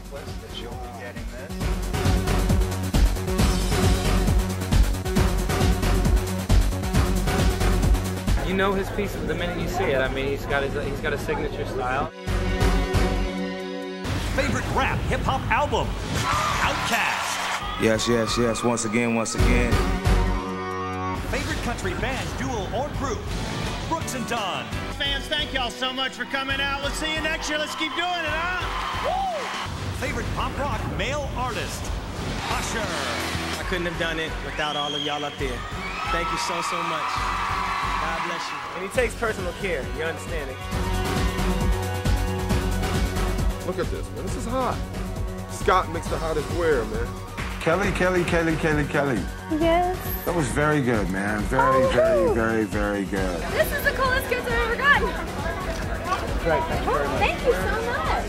necklace that you'll be getting this. You know his piece the minute you see it. I mean, he's got a signature style. Favorite rap hip-hop album? Outkast. Yes, yes, yes. Once again, once again. Favorite country band, duo, or group? Brooks and Dunn. Fans, thank y'all so much for coming out. Let's see you next year. Let's keep doing it, huh? Woo! Favorite pop rock male artist? Usher. I couldn't have done it without all of y'all up there. Thank you so much. God bless you. And he takes personal care. You understand it? Look at this, man. This is hot. Scott makes the hottest wear, man. Kelly. Yes. That was very good, man. Very good. This is the coolest gift I've ever gotten. Great, thank you very much. Thank you so much.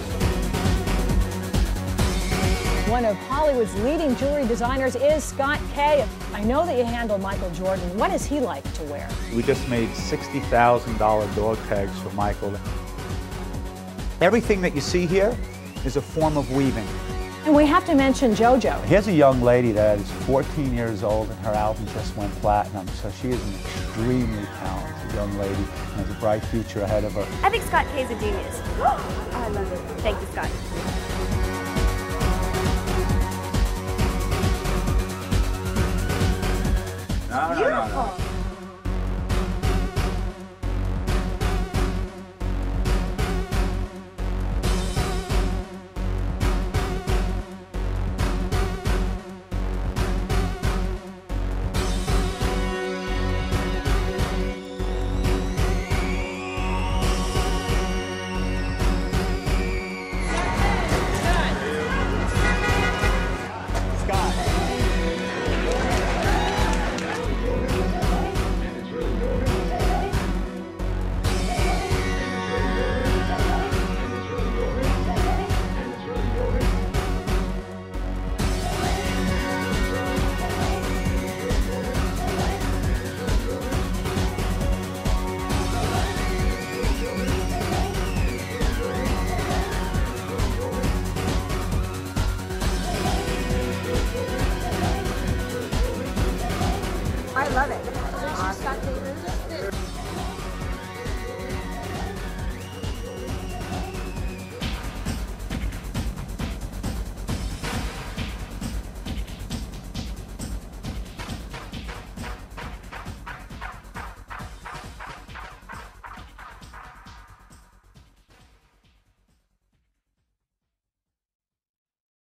One of Hollywood's leading jewelry designers is Scott Kay. I know that you handle Michael Jordan. What is he like to wear? We just made $60,000 dog tags for Michael. Everything that you see here is a form of weaving. And we have to mention JoJo. Here's a young lady that is 14 years old and her album just went platinum, so she is an extremely talented young lady and has a bright future ahead of her. I think Scott Kay's a genius. Oh, I love it. Thank you, Scott. No.